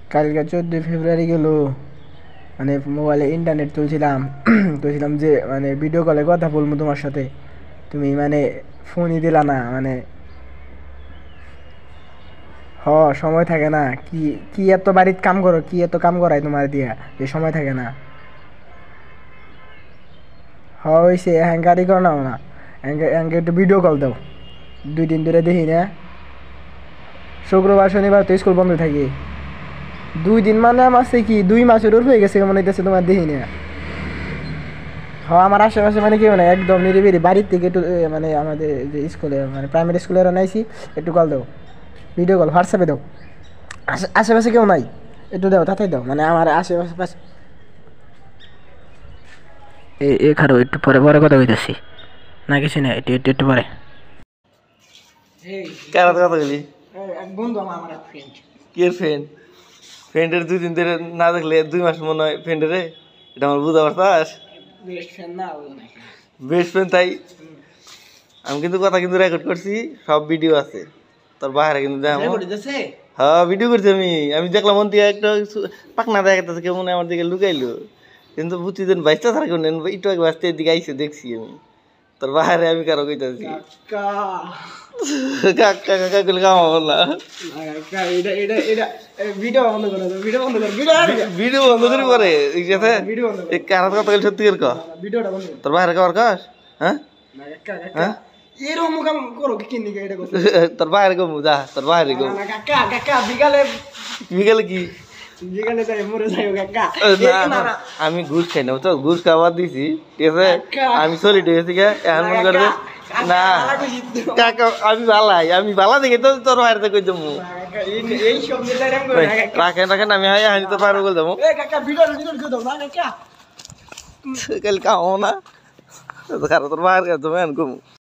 কালকে 14 ফেব্রুয়ারি গেল, মানে মোবাইলে ইন্টারনেট তুলছিলাম তুলছিলাম যে মানে ভিডিও কলে কথা বলবো তোমার সাথে, তুমি মানে ফোনই দিলা না। মানে সময় থাকে না। কি কি এত বাড়িতে কাম করো, কি এত কাম করাই তোমার দিয়া যে সময় থাকে না? হয়েছে হ্যাঙ্কারি করো না, হ্যাঙ্কে একটু ভিডিও কল দাও। 2 দিন ধরে দেখি না, শুক্রবার শনিবার তো স্কুল বন্ধ থাকে। 2 দিন মানে আমার সে কি 2 মাসের ওর হয়ে গেছে মনে হইতেছে তোমার দেখি না। আমার আশেপাশে মানে কেউ না, একদম নিরিবিলি। বাড়ির থেকে একটু মানে আমাদের যে স্কুলে মানে প্রাইমারি স্কুলে নাইছি, একটু কল দাও, ভিডিও কল হোয়াটসঅ্যাপে দাও। আশেপাশে কেউ নাই, একটু দাও, তাড়াতাড়ি দাও। মানে আমার আশেপাশে এ খারো, একটু পরে পরে কথা কইতেছি না, কিছু না, একটু একটু একটু পরে। কার কথা বলি? এক বন্ধু আমার এক ফ্রেন্ড। কি ফ্রেন্ড? ফ্রেন্ডের 2 দিন ধরে না দেখলে 2 মাস মনে হয় ফ্রেন্ডের, এটা আমার বুঝা পারতাস? বেস্ট ফ্রেন্ড না, বেস্ট ফ্রেন্ড তাই। আমি কিন্তু কথা কিন্তু রেকর্ড করছি, সব ভিডিও আছে তোর বাইরে কিন্তু দেখ। হ্যাঁ ভিডিও করছি আমি। আমি দেখলাম মন দিয়ে একটা পাকনা দেখাতে কেমন আমার দিকে লুকাইলো, কিন্তু বুঝছি দেন বাইশটা ছাড়া কেমন একটু আগে বাঁচতে এদিকে আইসে দেখছি আমি। তোর বাইরে আমি কারো কইতাছি কাকা কাকা গুলো কামাবো না। ভিডিও বন্ধ করে দাও, ভিডিও বন্ধ কর, ভিডিও বন্ধ করি পরে কারার কথা সত্যি করে কর। ভিডিওটা বন্ধ তোর বাইরে খাবার খাস? হ্যাঁ হ্যাঁ এরকম কাম করো কি নিকে এটা করতে? তোর বাইরে গমু যা, তোর বাইরে গমু। কাকা কাকা বিকালে বিকালে কি? বিকালে যাই মরে যাইও কাকা। আমি ঘুষ খাই না, তো ঘুষ খাবার দিছি, ঠিক আছে? আমি সলিড হয়েছি গে, এখন মনে করে না কাকা আমি বালাই, আমি বালা দেখে তো তোর বাইরে কই দেবো। রাখেন রাখেন, আমি হানি তো পারবো বলে দেবো। কাল কামো না, তোর বাইরে তুমি